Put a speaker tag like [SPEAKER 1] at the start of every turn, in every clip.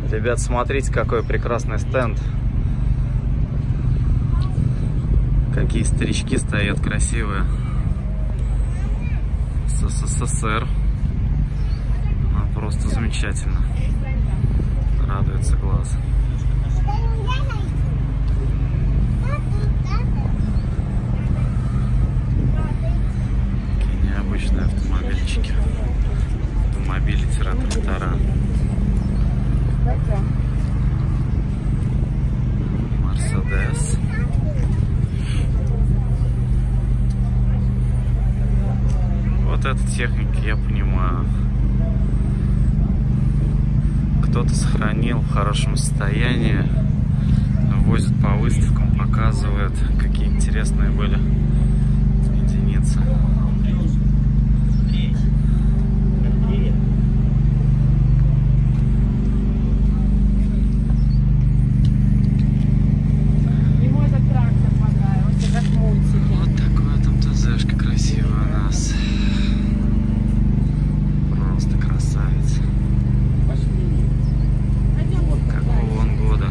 [SPEAKER 1] Ребят, смотрите, какой прекрасный стенд. Какие старички стоят красивые. С СССР. Просто замечательно. Радуется глаз. Такие необычные автомобильчики. Автомобили-трактора. Мерседес. Вот эта техника, я понимаю. Кто-то сохранил в хорошем состоянии, возит по выставкам, показывает, какие интересные были единицы. Вот такой там ТЗшка красивая у нас. Просто красавец. Какого он года?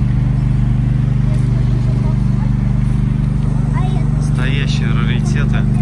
[SPEAKER 1] Настоящие раритеты.